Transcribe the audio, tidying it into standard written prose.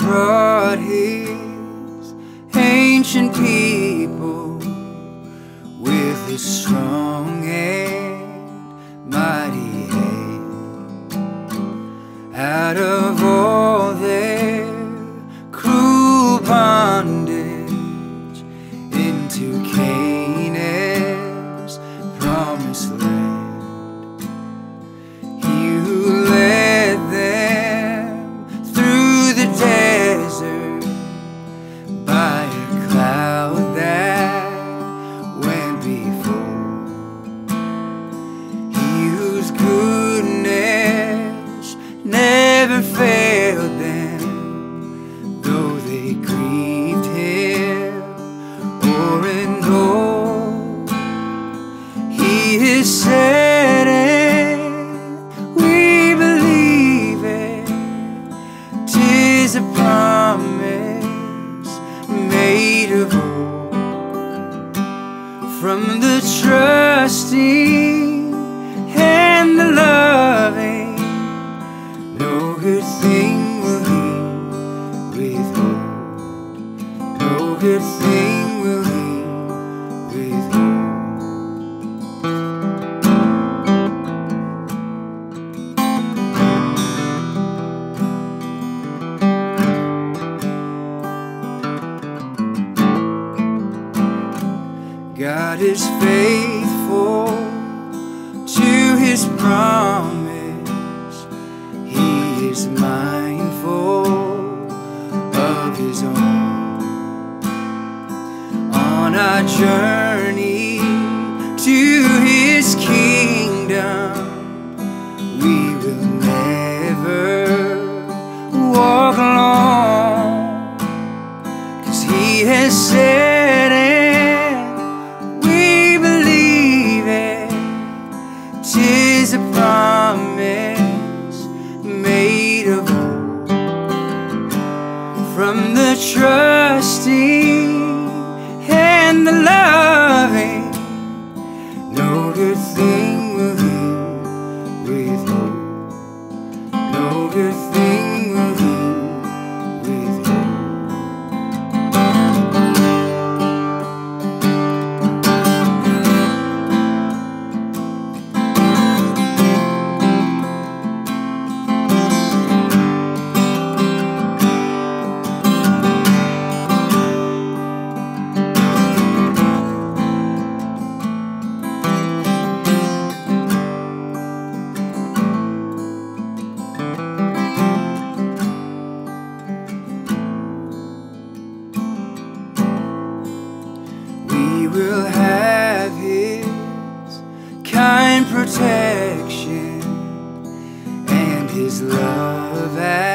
brought his ancient people with his strong and mighty hand out of all their cruel bondage into Canaan's promised land. He who led them through the desert by a cloud that went before, he whose goodness never failed them, though they grieved him o'er and o'er. He is said, and we believe it, 'tis a promise made of old. From the trusting and the loving, no good thing will he withhold. No good thing will he withhold. God is faithful to his promise. He is mindful of his own. On our journey to his kingdom, we will never walk alone, 'cause he has said, and we believe it, 'tis a promise made of old. From the trusting and the loving, no good thing will he withhold. No good thing will he withhold. We will have his kind protection and his love